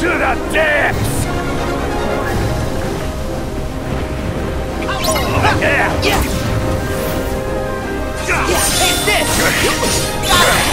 To the depths! Yeah! Yeah! Take this! Got it!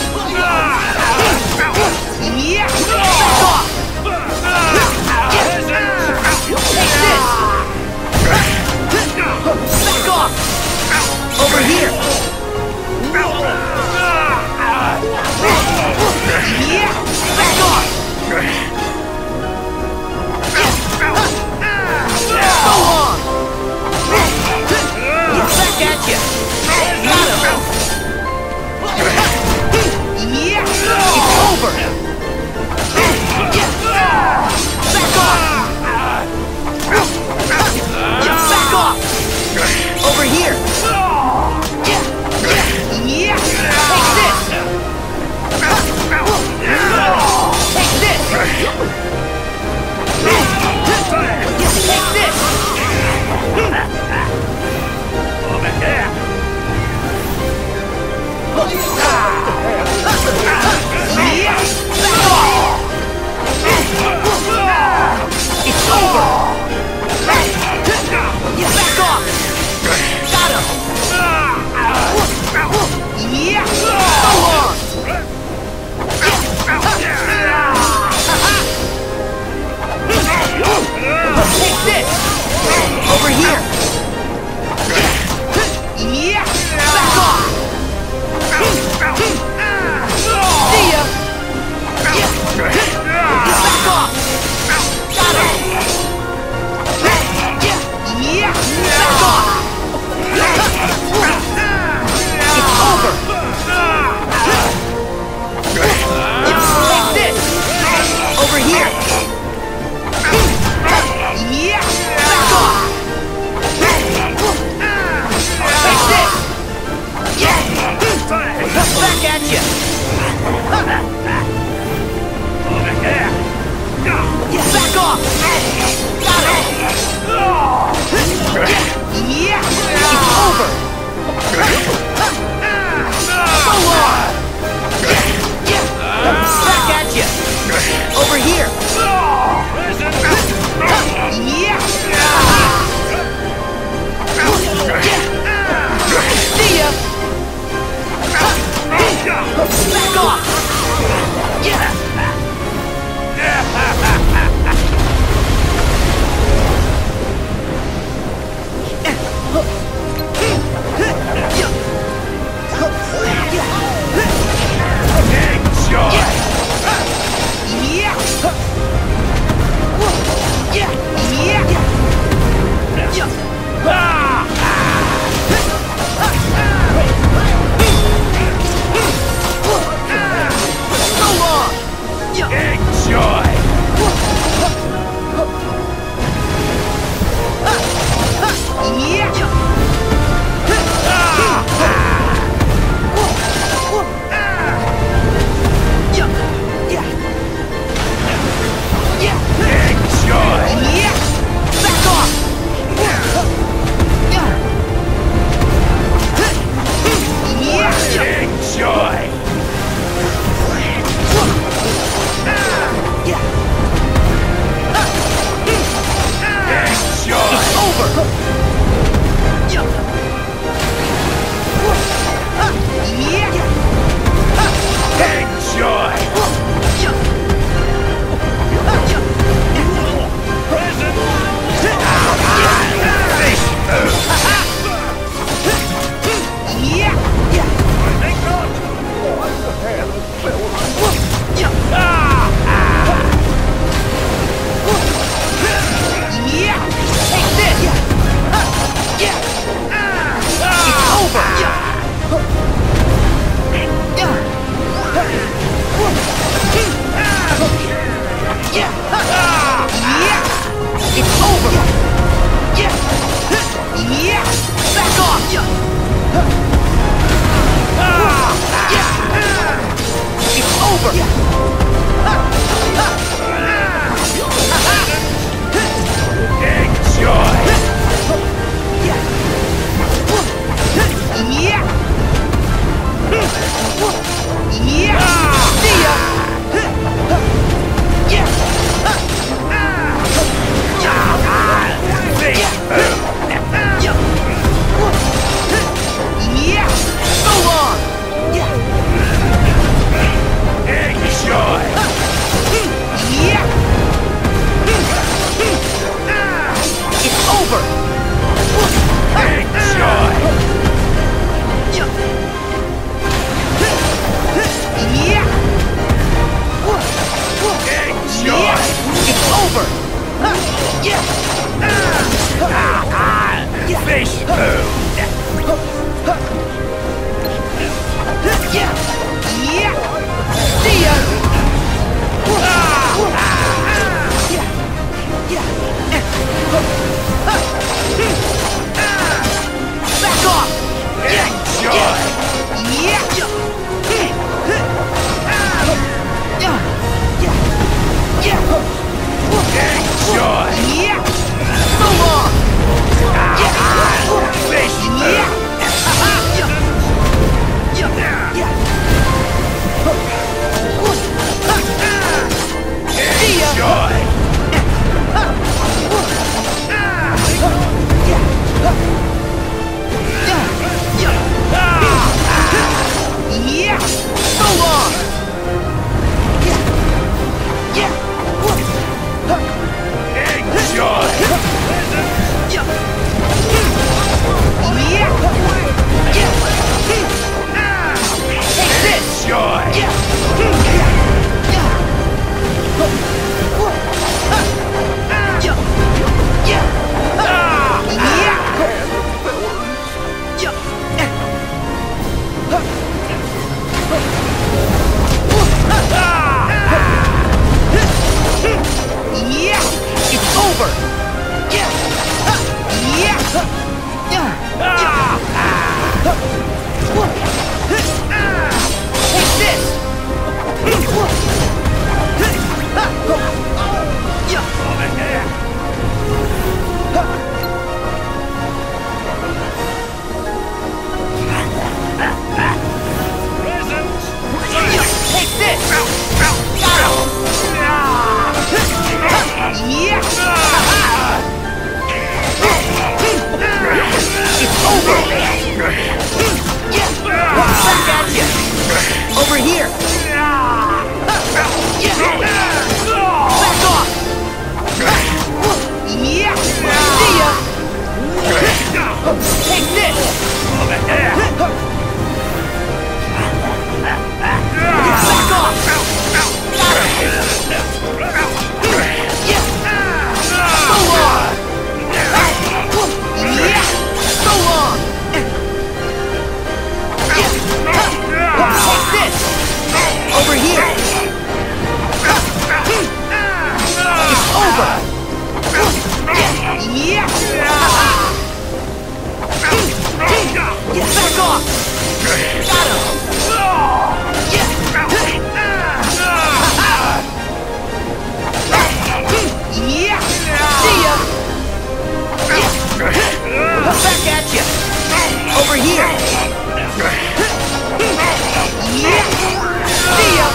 Yeah! Back off! Take this! Back off! Over here! Yeah! Back off! So long! Back at you! Got him! Yeah! It's over! Back off! Back off! Over here! Yeah! Take this! Take this! Take this! Over here! Yeah! Back off! It's over! Back off! Got him! Yeah! So long! Take this! Over here! Yeah! Back off! See ya! Back off! Got him! Yeah! Back off! It's over! Take this! Over here! Yeah! Back off! Take this! Yeah! Back at you! Over here! Back off! Got him! Yeah! It's over! So long! Back at you! Over here! Yeah! See ya! Back off! Yeah! Fish food! Yeah! Yeah! See ya! Back off! Enjoy! Yeah! Enjoy! Yeah! So long! Fish Yeah! See ya! Enjoy! Yeah! So long! Enjoy! Take this! Enjoy! Yeah! It's over! Yeah! Take this! Over here! Presents! Take this! Got him! Yeah! It's over! Back at you! Over here! Back off! Yeah! See ya! Take this! Over here! Back off! Got him! Yeah! So long! Yeah! So long! Yeah! Take this! Over here! It's over! Yeah! Back off! Got him! Yeah! Yeah! See ya! Yeah! Back at you! Over here! Yeah! See ya!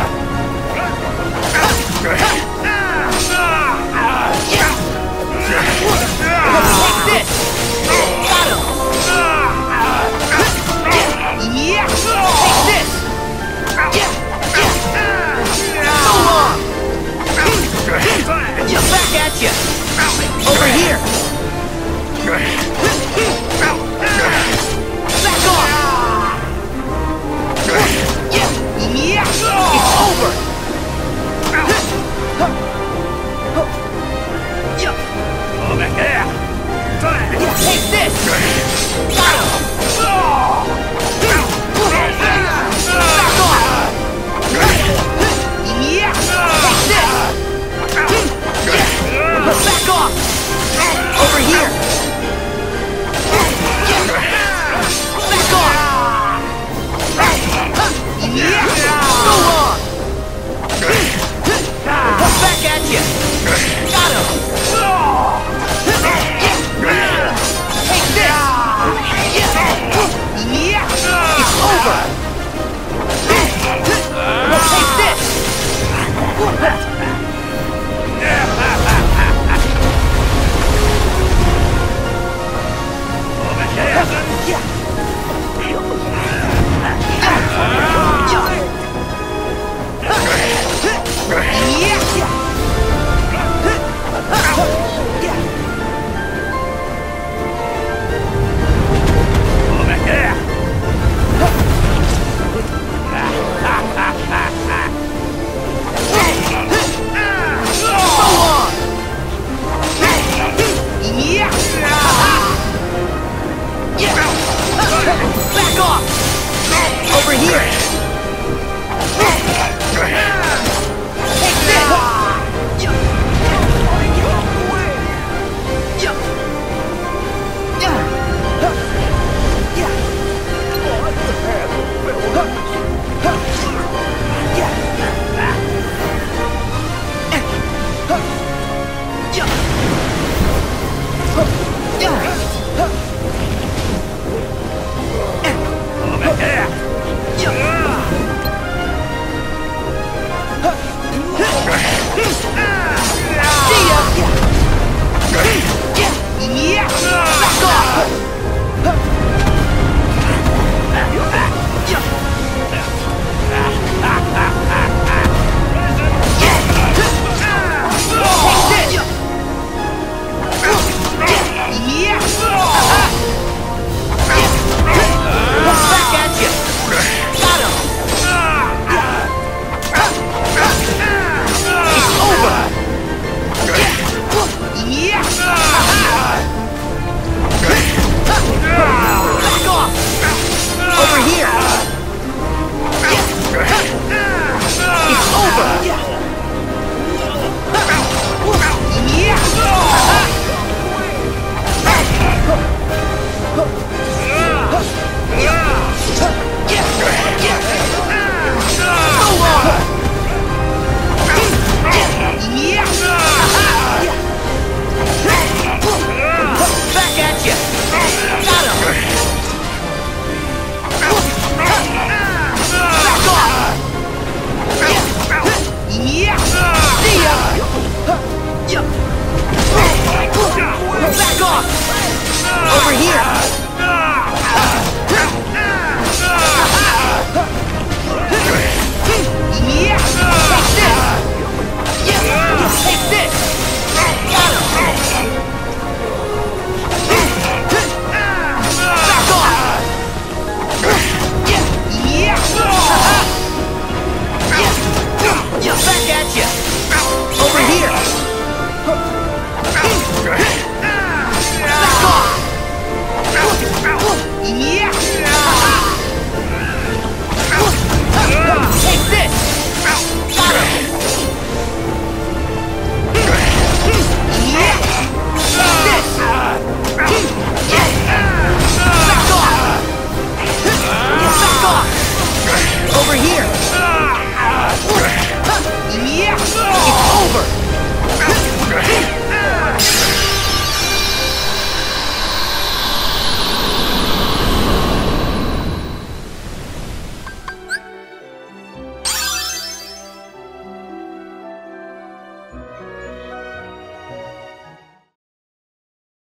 Yeah! Take this! Got him! Yeah! Take this! Yeah! So long! Yeah, back at you! Over here! Back off! Yeah! It's over! Over here! Take this! Got him! Back off! Yeah! Take this! Back off! Over here! Back off! Yeah! So long! Back at you! Got him! Take this! Yeah! It's over! Take this!